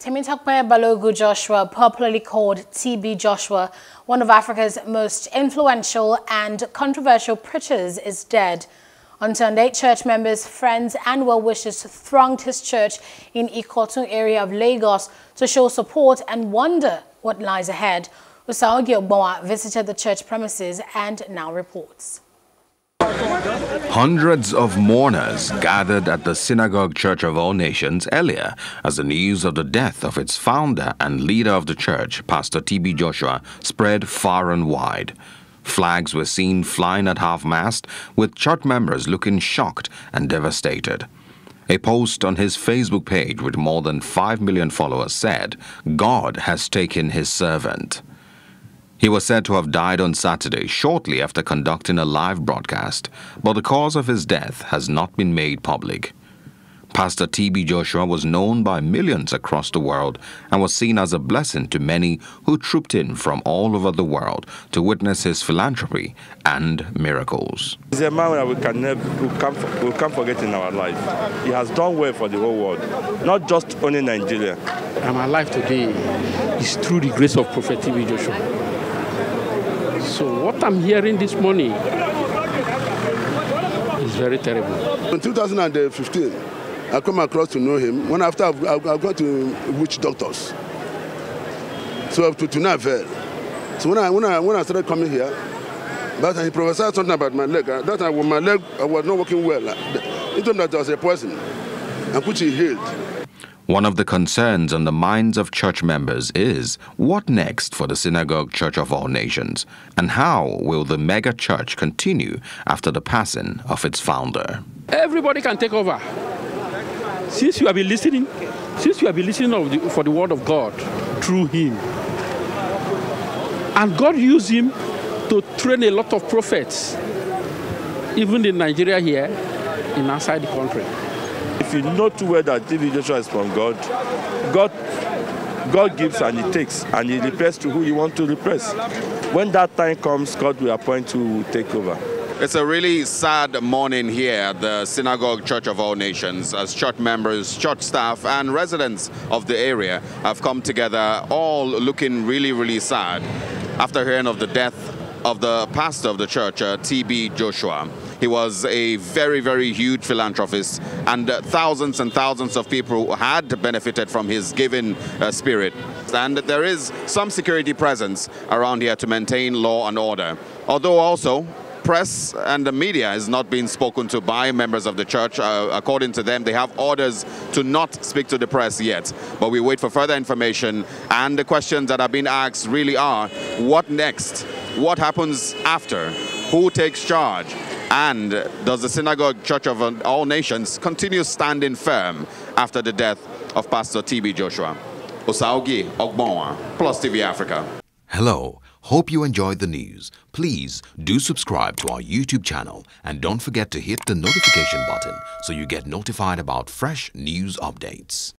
Temitope Balogun Joshua, popularly called TB Joshua, one of Africa's most influential and controversial preachers, is dead. On Sunday, church members, friends and well-wishers thronged his church in Ikotun area of Lagos to show support and wonder what lies ahead. Osaogi Ogbonwa visited the church premises and now reports. Hundreds of mourners gathered at the Synagogue Church of All Nations earlier as the news of the death of its founder and leader of the church, Pastor TB Joshua, spread far and wide. Flags were seen flying at half-mast, with church members looking shocked and devastated. A post on his Facebook page with more than 5 million followers said, "God has taken his servant." He was said to have died on Saturday shortly after conducting a live broadcast, but the cause of his death has not been made public. Pastor TB Joshua was known by millions across the world and was seen as a blessing to many who trooped in from all over the world to witness his philanthropy and miracles. He's a man that we can't forget in our life. He has done well for the whole world, not just only Nigeria. I'm alive today is through the grace of Prophet TB Joshua. So what I'm hearing this morning is very terrible. In 2015, I come across to know him. When after I've got to witch doctors, so to Navel. So when I started coming here, but he prophesied something about my leg. That time when my leg was not working well, he told me that there was a poison, and which he healed. One of the concerns on the minds of church members is what next for the Synagogue Church of All Nations, and how will the mega church continue after the passing of its founder? Everybody can take over. Since you have been listening, for the word of God through him, and God used him to train a lot of prophets, even in Nigeria here, and outside the country. If you know too well that TB Joshua is from God, God gives and he takes, and he repairs to who you want to replace. When that time comes, God will appoint you to take over. It's a really sad morning here at the Synagogue Church of All Nations as church members, church staff and residents of the area have come together, all looking really, really sad after hearing of the death of the pastor of the church, TB Joshua. He was a very, very huge philanthropist, and thousands of people had benefited from his giving spirit. And there is some security presence around here to maintain law and order. Although also, press and the media is not being spoken to by members of the church. According to them, they have orders to not speak to the press yet. But we wait for further information, and the questions that are being asked really are, what next? What happens after? Who takes charge? And does the Synagogue Church of All Nations continue standing firm after the death of Pastor TB Joshua? Osaogi Ogbonwa, Plus TV Africa. Hello, hope you enjoyed the news. Please do subscribe to our YouTube channel and don't forget to hit the notification button so you get notified about fresh news updates.